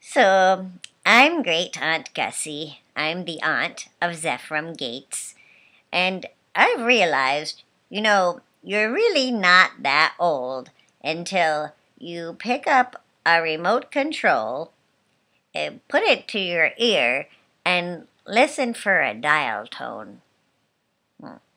So, I'm Great Aunt Gussie. I'm the aunt of Zephrum Gates. And I've realized, you're really not that old until you pick up a remote control, put it to your ear, and listen for a dial tone.